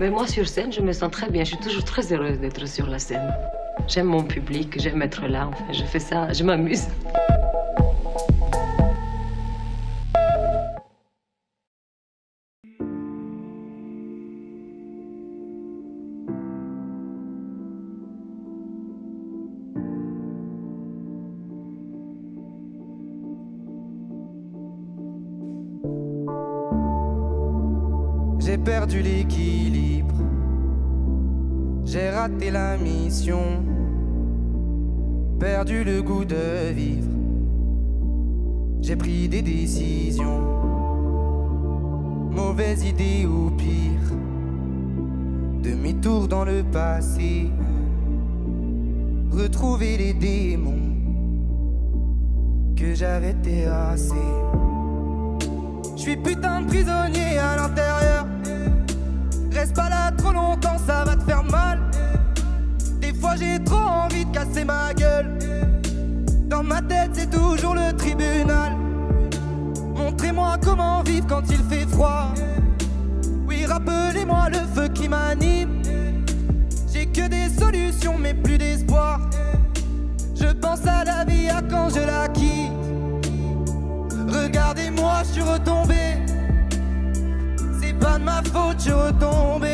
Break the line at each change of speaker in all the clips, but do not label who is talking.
Mais moi, sur scène, je me sens très bien. Je suis toujours très heureuse d'être sur la scène. J'aime mon public, j'aime être là. Enfin, je fais ça, je m'amuse.
J'ai perdu l'équilibre, j'ai raté la mission, perdu le goût de vivre, j'ai pris des décisions, mauvaise idée ou pire, demi-tour dans le passé, retrouver les démons que j'avais terrassés. Je suis putain de prisonnier à l'intérieur. Reste pas là trop longtemps, ça va te faire mal. Des fois j'ai trop envie de casser ma gueule. Dans ma tête c'est toujours le tribunal. Montrez-moi comment vivre quand il fait froid. Oui, rappelez-moi le feu qui m'anime. J'ai que des solutions mais plus d'espoir. Je pense à la vie, à quand je la quitte. Regardez-moi, je suis retombé. C'est pas de ma faute, je suis retombé.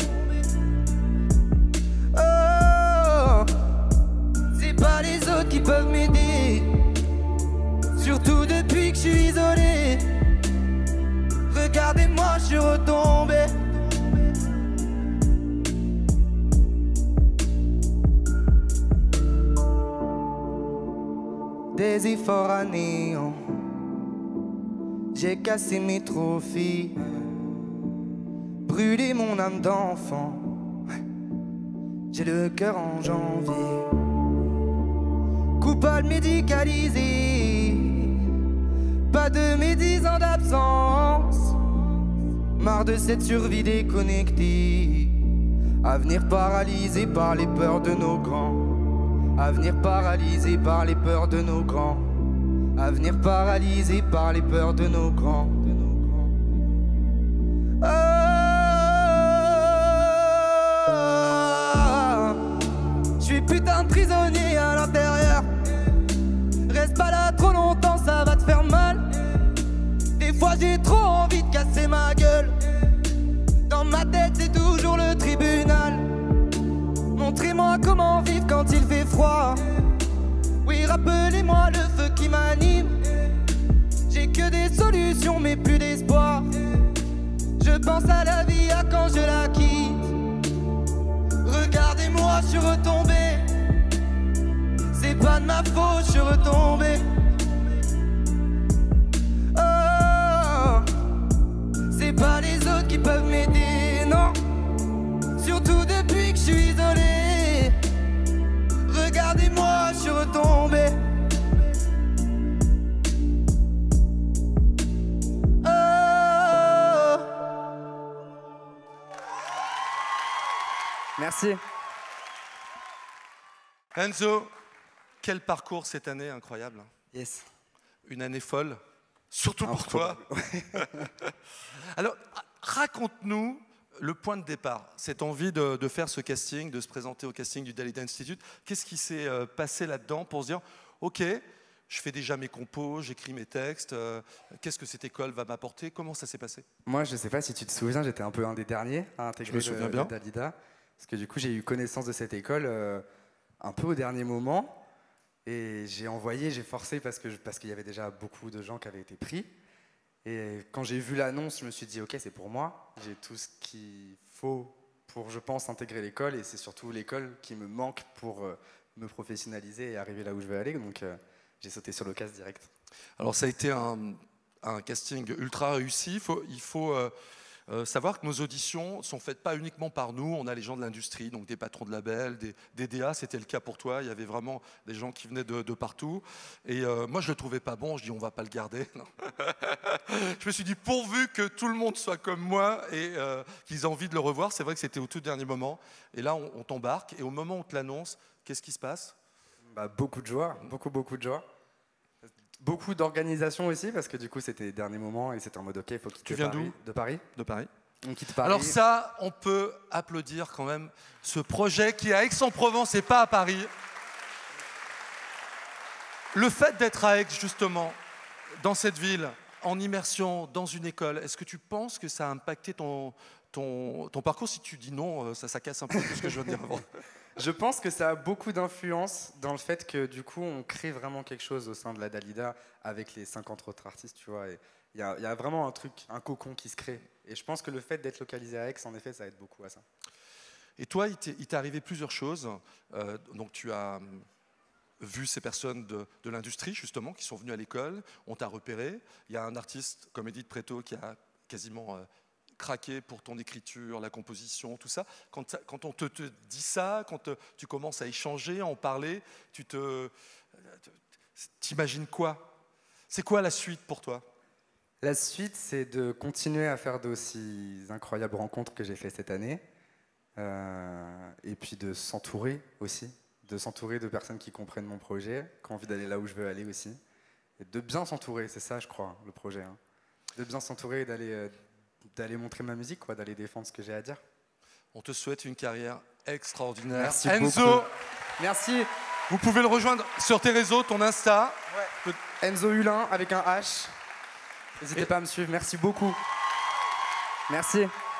Oh, c'est pas les autres qui peuvent m'aider. Surtout depuis que je suis isolé. Regardez-moi, je suis retombé. Des efforts à néant. J'ai cassé mes trophées, brûlé mon âme d'enfant. J'ai le cœur en janvier, coupable médicalisé, pas de mes 10 ans d'absence. Marre de cette survie déconnectée, avenir paralysé par les peurs de nos grands. Avenir paralysé par les peurs de nos grands. Avenir paralysé par les peurs de nos grands. Je suis putain de prisonnier à l'intérieur. Reste pas là trop longtemps, ça va te faire mal. Des fois j'ai trop envie de casser ma gueule. Dans ma tête c'est toujours le tribunal. Montrez-moi comment vivre quand il fait froid. Oui, rappelez-moi le feu qui m'anime. J'ai que des solutions mais plus d'espoir. Je pense à la vie, à quand je la quitte. Regardez-moi, je suis retombé. C'est pas de ma faute, je suis retombé. Oh, c'est pas les autres qui peuvent m'aider, non. Surtout depuis que je suis isolé. Regardez-moi, je suis retombé. Oh.
Merci.
Enzo, quel parcours cette année incroyable.
Yes.
Une année folle, surtout pour toi. Alors, raconte-nous le point de départ, cette envie de faire ce casting, de se présenter au casting du Dalida Institute. Qu'est-ce qui s'est passé là-dedans pour se dire, ok, je fais déjà mes compos, j'écris mes textes, qu'est-ce que cette école va m'apporter? Comment ça s'est passé?
Moi, je sais pas si tu te souviens, j'étais un peu un des derniers à intégrer le Dalida. Parce que du coup, j'ai eu connaissance de cette école un peu au dernier moment. Et j'ai envoyé, j'ai forcé parce qu'il y avait déjà beaucoup de gens qui avaient été pris. Et quand j'ai vu l'annonce, je me suis dit, ok, c'est pour moi. J'ai tout ce qu'il faut pour, je pense, intégrer l'école. Et c'est surtout l'école qui me manque pour me professionnaliser et arriver là où je veux aller. Donc j'ai sauté sur le casting direct.
Alors ça a été un casting ultra réussi. Il faut savoir que nos auditions sont faites pas uniquement par nous. On a les gens de l'industrie, donc des patrons de labels, des DA. C'était le cas pour toi. Il y avait vraiment des gens qui venaient de partout. Et moi, je le trouvais pas bon. Je dis, on va pas le garder. Je me suis dit, pourvu que tout le monde soit comme moi et qu'ils aient envie de le revoir. C'est vrai que c'était au tout dernier moment. Et là, on t'embarque. Et au moment où on te l'annonce, qu'est-ce qui se passe?
Beaucoup de joie, beaucoup de joie. Beaucoup d'organisation aussi, parce que du coup, c'était les derniers moments et c'était en mode, ok, il faut quitter
Tu viens
Paris.
d'où?
De Paris.
De Paris.
On quitte Paris.
Alors ça, on peut applaudir quand même ce projet qui est à Aix-en-Provence et pas à Paris. Le fait d'être à Aix, justement, dans cette ville, en immersion, dans une école, est-ce que tu penses que ça a impacté ton parcours? Si tu dis non, ça casse un peu tout ce que je viens de dire avant.
Je pense que ça a beaucoup d'influence dans le fait que du coup on crée vraiment quelque chose au sein de la Dalida avec les 50 autres artistes, tu vois. Il y a vraiment un truc, un cocon qui se crée. Et je pense que le fait d'être localisé à Aix, en effet, ça aide beaucoup à ça.
Et toi, il t'est arrivé plusieurs choses. Donc tu as vu ces personnes de l'industrie, justement, qui sont venues à l'école, on t'a repéré. Il y a un artiste comme Edith Preto qui a quasiment craqué pour ton écriture, la composition, tout ça. Quand on te dit ça, quand tu commences à échanger, à en parler, t'imagines quoi? C'est quoi la suite pour toi?
La suite, c'est de continuer à faire d'aussi incroyables rencontres que j'ai fait cette année. Et puis de s'entourer aussi. De s'entourer de personnes qui comprennent mon projet, qui ont envie d'aller là où je veux aller aussi. Et de bien s'entourer, c'est ça, je crois, le projet. Hein. De bien s'entourer et d'aller montrer ma musique, quoi, d'aller défendre ce que j'ai à dire.
On te souhaite une carrière extraordinaire.
Merci
Enzo,
beaucoup. Merci.
Vous pouvez le rejoindre sur tes réseaux, ton Insta.
Ouais. Enzo Hulin avec un H. N'hésitez pas à me suivre. Merci beaucoup. Merci.